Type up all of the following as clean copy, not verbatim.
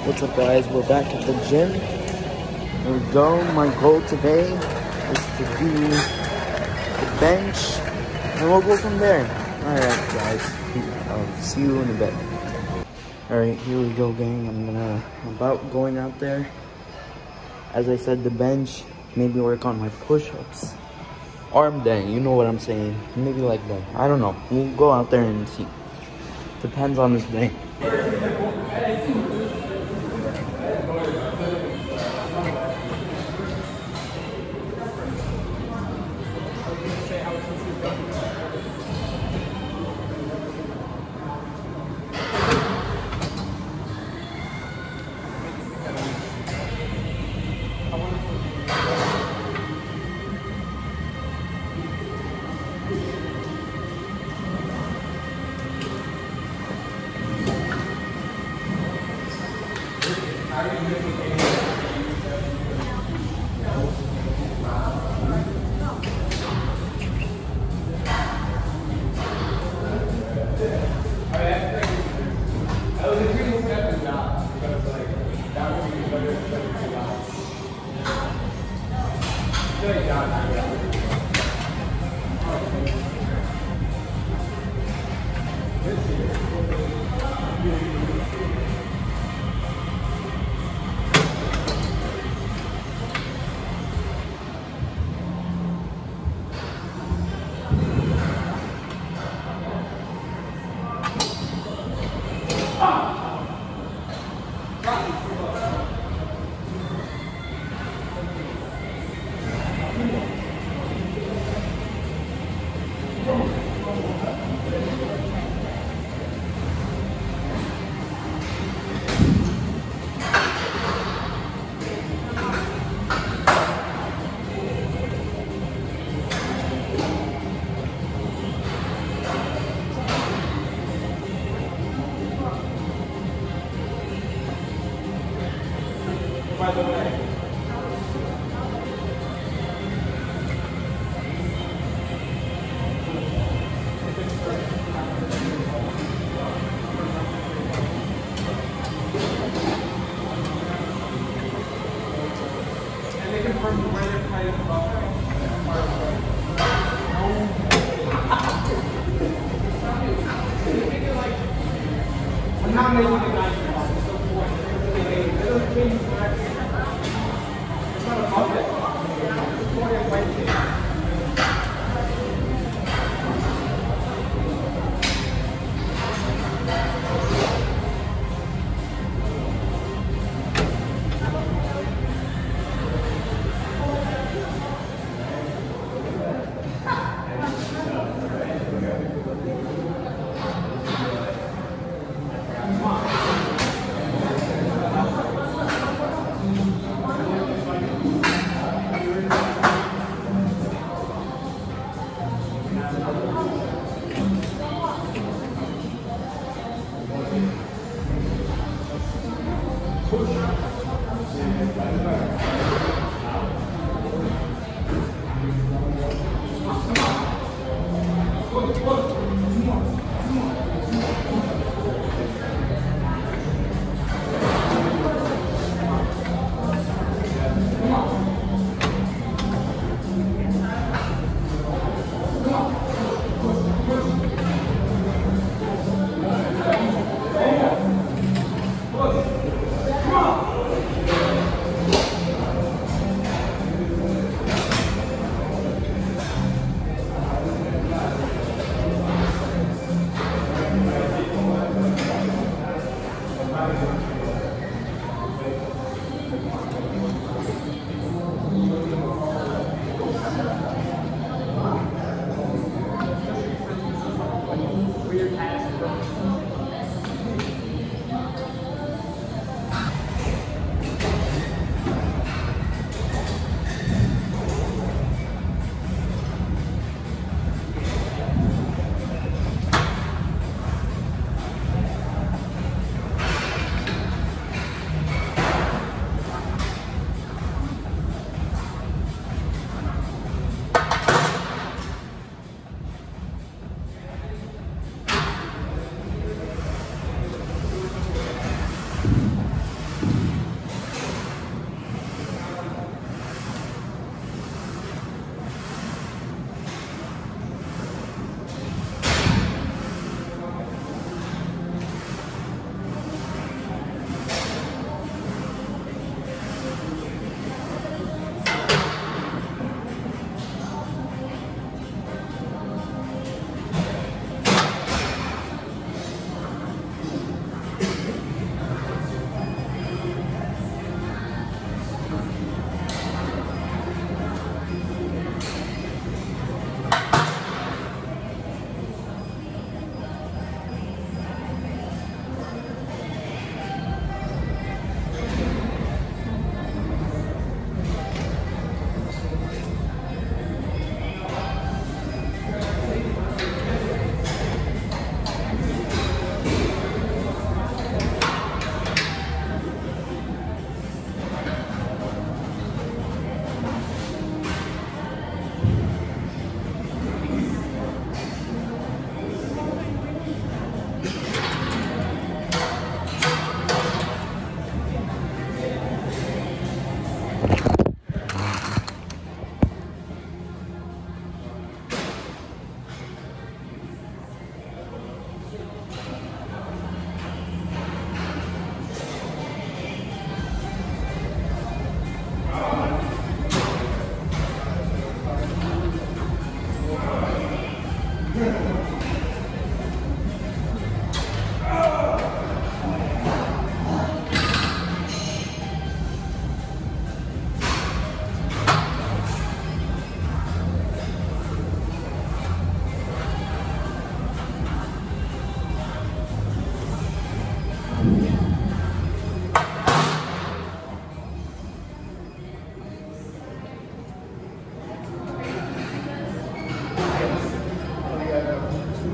What's up, guys? We're back at the gym. Here we go. My goal today is to do the bench, and we'll go from there. Alright, guys. I'll see you in a bit. Alright, here we go, gang. I'm about going out there. As I said, the bench. Maybe work on my push-ups. Arm day, you know what I'm saying. Maybe like that. I don't know. We'll go out there and see. Depends on this day.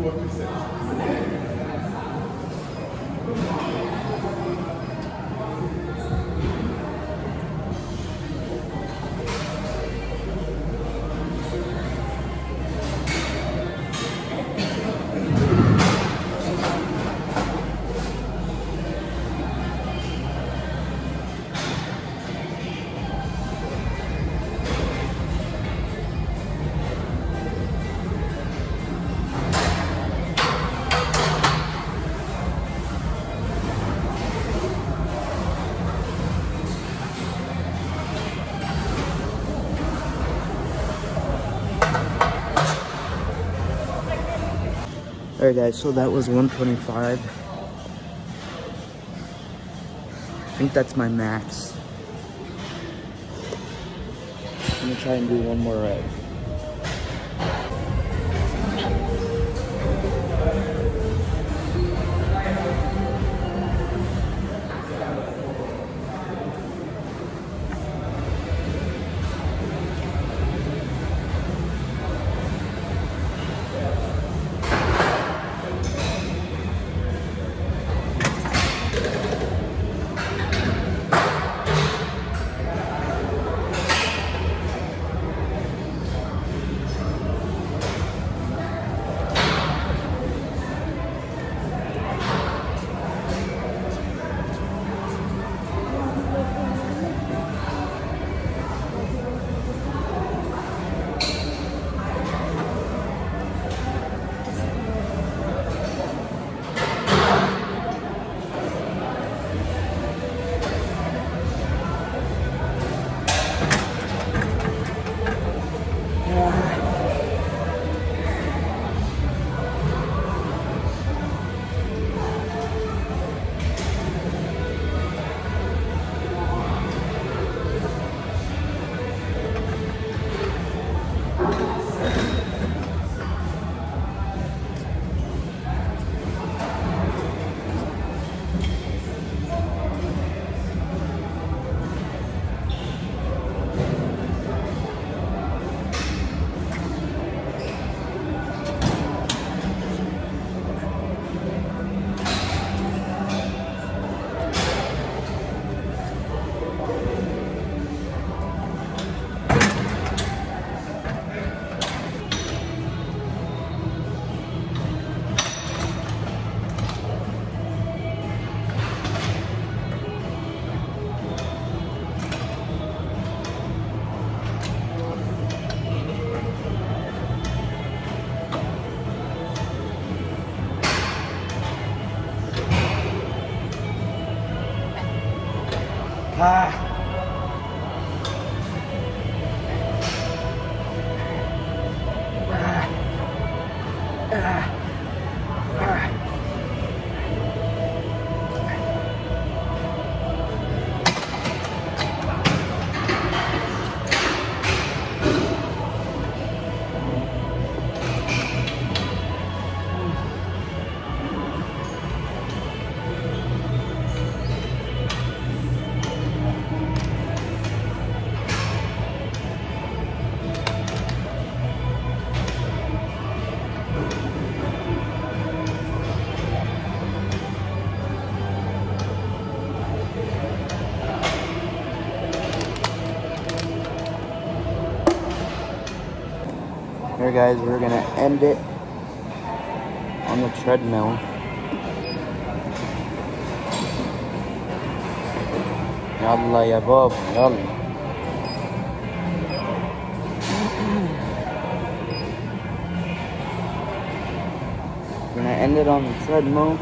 Alright guys, so that was 125. I think that's my max. I'm gonna try and do one more rep. Here guys, we're gonna end it on the treadmill. Yalla ya bab, yalla. We're gonna end it on the treadmill.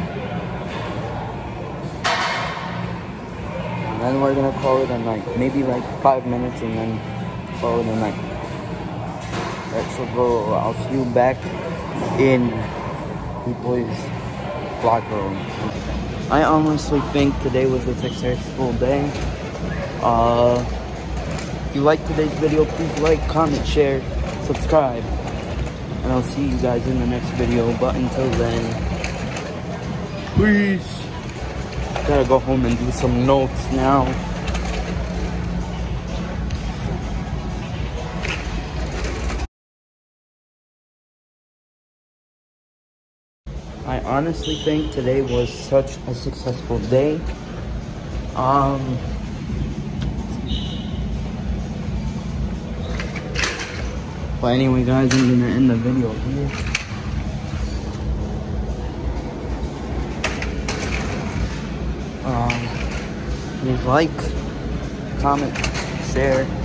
And then we're gonna call it a night. Maybe like 5 minutes and then call it a night. Alright, so bro, I'll see you back in the boys' locker room. I honestly think today was a successful day. If you liked today's video, please like, comment, share, subscribe. And I'll see you guys in the next video. But until then, peace. Gotta go home and do some notes now. I honestly think today was such a successful day. But anyway, guys, I'm gonna end the video here. Please like, comment, share.